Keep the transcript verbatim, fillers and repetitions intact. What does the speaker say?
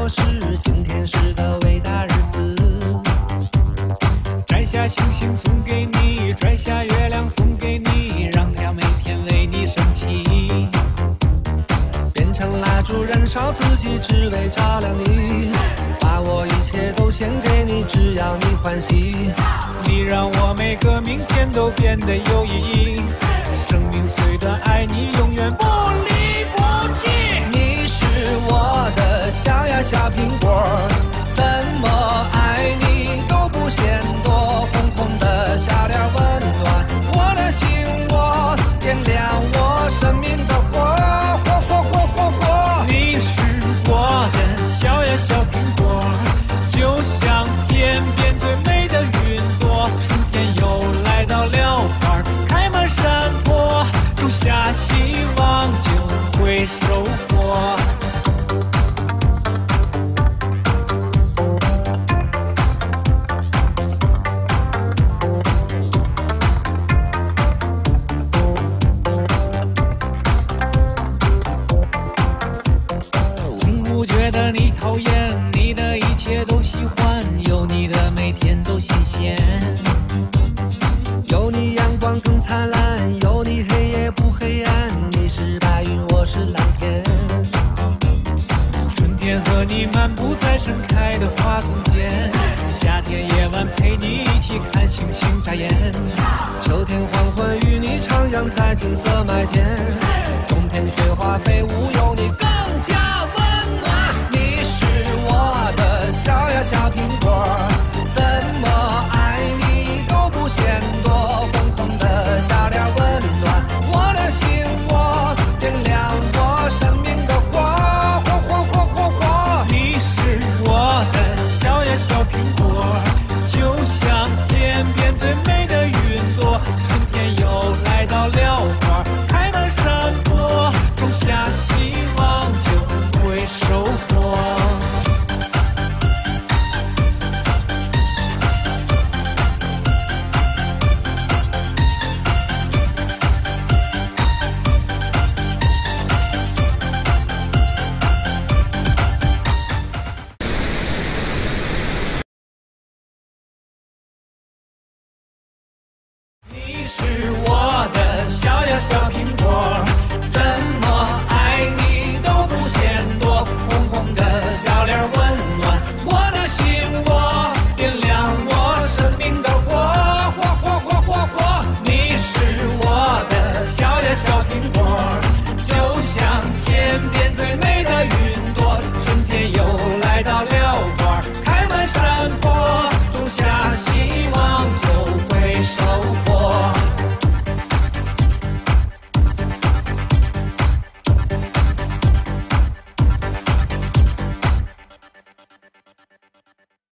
是今天是个伟大日子。 摘下星星送给你，摘下月亮送给你，让太阳每天为你升起。 变成蜡烛燃烧自己，只为照亮你。把我一切都献给你，只要你欢喜。 你让我每个明天都变得有意义。生命虽短，爱你永远不离不弃。 你是我的小呀小苹果，怎么爱你都不嫌多。红红的笑脸温暖我的心窝，点亮我生命的火，火火火火火。 你是我的小呀小苹果，就像天边最美的云朵。春天又来到了，花开满山坡，种下希望就会收获。从不觉得你讨厌，你的一切都喜欢，有你的每天都新鲜。 有你阳光更灿烂，有你黑夜不黑暗。你是白云，我是蓝天。 春天和你漫步在盛开的花丛间，夏天夜晚陪你一起看星星眨眼。 秋天黄昏与你徜徉在金色麦田，冬天雪花飞舞，有你更加温暖。你是我的小呀小苹果，怎么爱你都不嫌多。红红的笑脸温暖我的心窝，点亮我生命的火，火火火火火。 你是我的小呀小苹果，就像天边最美的云朵。春天又来到了，花开满山坡，种下希望就会收获。 你是我